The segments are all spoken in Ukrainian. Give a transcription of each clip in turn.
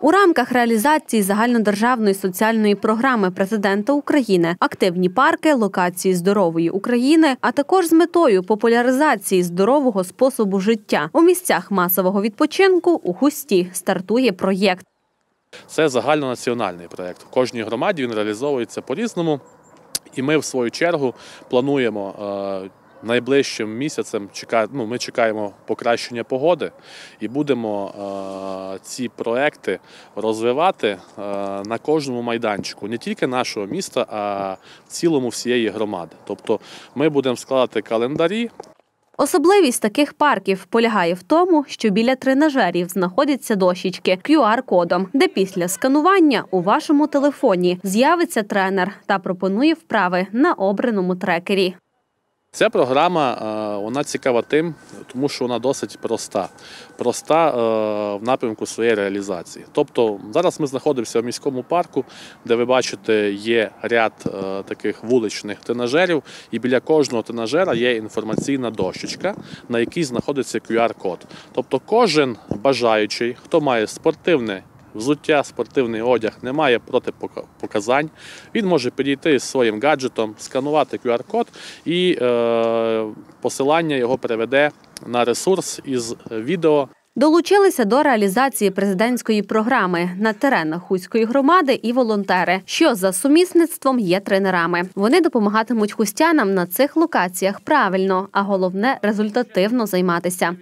У рамках реалізації загальнодержавної соціальної програми президента України «Активні парки. Локації здорової України», а також з метою популяризації здорового способу життя у місцях масового відпочинку у Хусті стартує проєкт. Це загальнонаціональний проєкт. В кожній громаді він реалізовується по-різному. І ми, в свою чергу, плануємо найближчим місяцем, ми чекаємо покращення погоди і будемо ці проекти розвивати на кожному майданчику, не тільки нашого міста, а в цілому всієї громади. Тобто ми будемо складати календарі. Особливість таких парків полягає в тому, що біля тренажерів знаходяться дощечки QR-кодом, де після сканування у вашому телефоні з'явиться тренер та пропонує вправи на обраному трекері. Ця програма, вона цікава тим, тому що вона досить проста. Проста в напрямку своєї реалізації. Тобто зараз ми знаходимося в міському парку, де ви бачите, є ряд таких вуличних тренажерів, і біля кожного тренажера є інформаційна дощечка, на якій знаходиться QR-код. Тобто кожен бажаючий, хто має спортивне взуття, спортивний одяг, не має протипоказань, він може підійти з своїм гаджетом, сканувати QR-код і посилання його переведе на ресурс із відео. Долучилися до реалізації президентської програми на теренах Хуської громади і волонтери, що за сумісництвом є тренерами. Вони допомагатимуть хустянам на цих локаціях правильно, а головне – результативно займатися.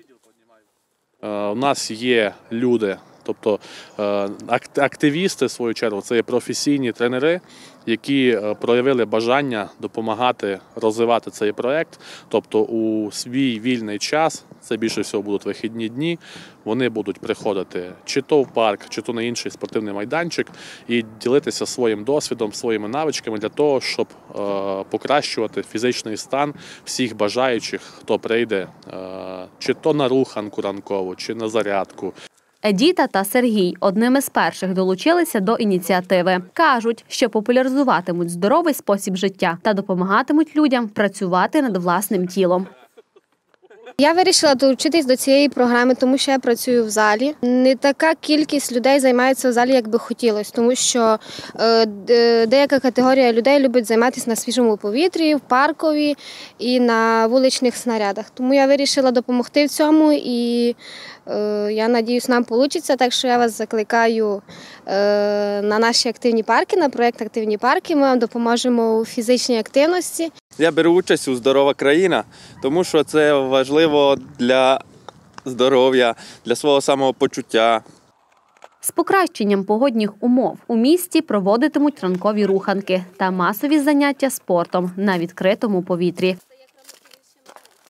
У нас є люди, тобто активісти, в свою чергу, це є професійні тренери, які проявили бажання допомагати розвивати цей проєкт. Тобто у свій вільний час, це більше всього будуть вихідні дні, вони будуть приходити чи то в парк, чи то на інший спортивний майданчик і ділитися своїм досвідом, своїми навичками для того, щоб покращувати фізичний стан всіх бажаючих, хто прийде чи то на руханку ранкову, чи на зарядку. Едіта та Сергій одними з перших долучилися до ініціативи. Кажуть, що популяризуватимуть здоровий спосіб життя та допомагатимуть людям працювати над власним тілом. Я вирішила долучитись до цієї програми, тому що я працюю в залі. Не така кількість людей займається в залі, як би хотілося, тому що деяка категорія людей любить займатися на свіжому повітрі, в паркові і на вуличних снарядах. Тому я вирішила допомогти в цьому і я сподіваюся, нам вийде. Так що я вас закликаю на наші активні парки, на проєкт «Активні парки». Ми вам допоможемо у фізичній активності. Я беру участь у «Здорова країна», тому що це важливо для здоров'я, для свого самопочуття. З покращенням погодних умов у місті проводитимуть ранкові руханки та масові заняття спортом на відкритому повітрі.